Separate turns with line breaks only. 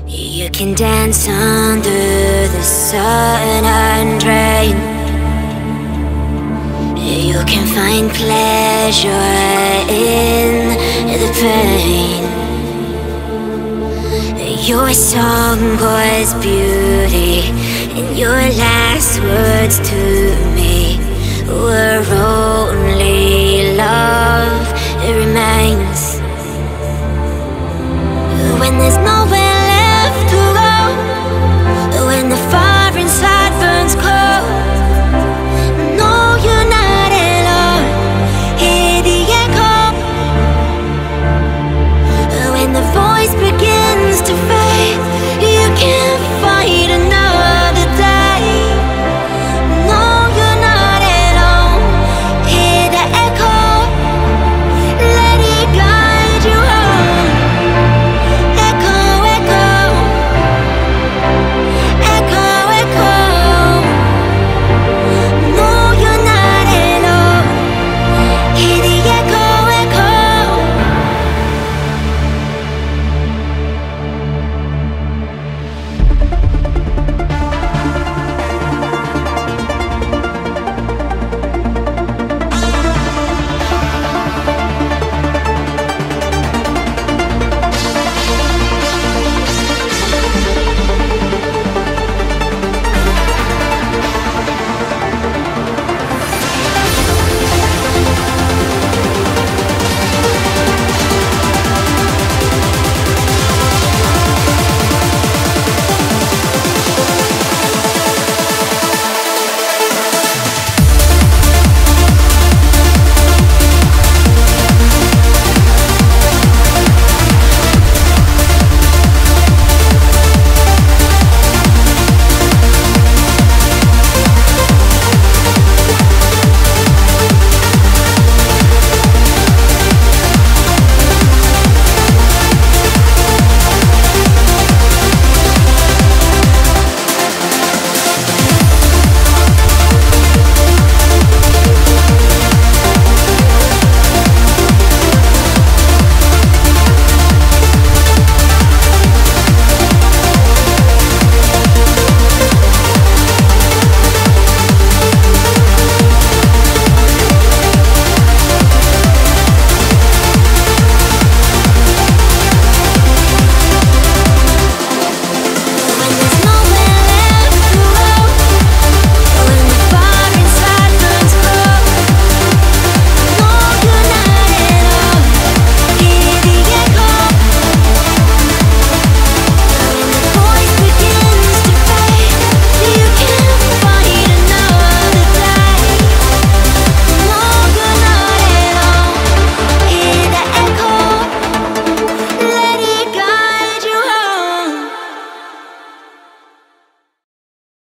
You can dance under the sun and rain. You can find pleasure in the pain. Your song was beauty, and your last words to me were only love. It remains when there's no way